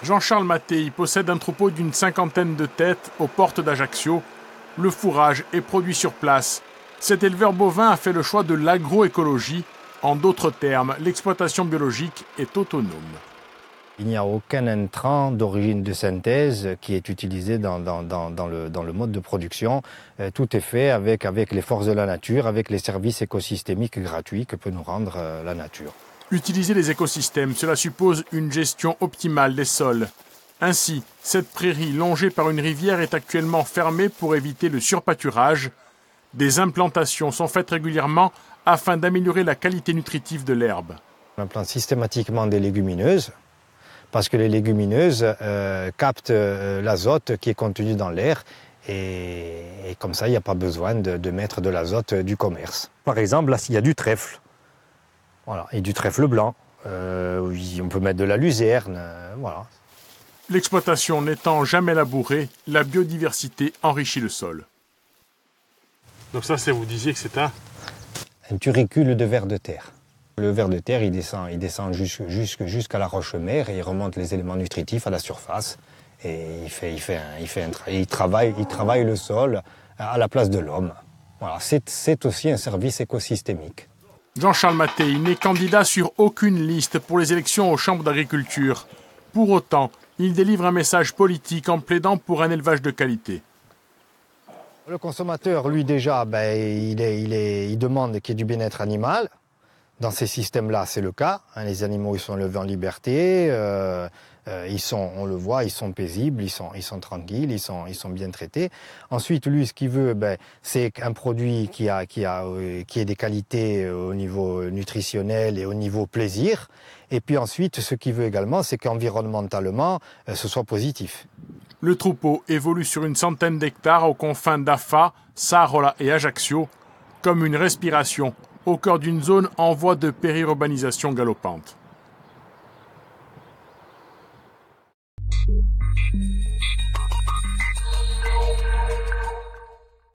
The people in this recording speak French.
Jean-Charles Mattei possède un troupeau d'une cinquantaine de têtes aux portes d'Ajaccio. Le fourrage est produit sur place. Cet éleveur bovin a fait le choix de l'agroécologie. En d'autres termes, l'exploitation biologique est autonome. Il n'y a aucun intrant d'origine de synthèse qui est utilisé dans le mode de production. Tout est fait avec les forces de la nature, avec les services écosystémiques gratuits que peut nous rendre la nature. Utiliser les écosystèmes, cela suppose une gestion optimale des sols. Ainsi, cette prairie longée par une rivière est actuellement fermée pour éviter le surpâturage. Des implantations sont faites régulièrement afin d'améliorer la qualité nutritive de l'herbe. On implante systématiquement des légumineuses parce que les légumineuses captent l'azote qui est contenu dans l'air et comme ça, il n'y a pas besoin de mettre de l'azote du commerce. Par exemple, là, il y a du trèfle. Voilà, et du trèfle blanc. On peut mettre de la luzerne. Voilà. L'exploitation n'étant jamais labourée, la biodiversité enrichit le sol. Donc ça, vous disiez que c'est un turricule de vers de terre. Le ver de terre, il descend jusqu'à la roche-mère et il remonte les éléments nutritifs à la surface. Et il travaille le sol à la place de l'homme. Voilà, c'est aussi un service écosystémique. Jean-Charles Mattei n'est candidat sur aucune liste pour les élections aux chambres d'agriculture. Pour autant, il délivre un message politique en plaidant pour un élevage de qualité. Le consommateur, lui déjà, il demande qu'il y ait du bien-être animal. Dans ces systèmes-là, c'est le cas. Les animaux, ils sont élevés en liberté. On le voit, ils sont paisibles, ils sont tranquilles, ils sont bien traités. Ensuite, lui, ce qu'il veut, c'est un produit qui ait des qualités au niveau nutritionnel et au niveau plaisir. Et puis ensuite, ce qu'il veut également, c'est qu'environnementalement, ce soit positif. Le troupeau évolue sur une centaine d'hectares aux confins d'Afa, Sarola et Ajaccio, comme une respiration au cœur d'une zone en voie de périurbanisation galopante.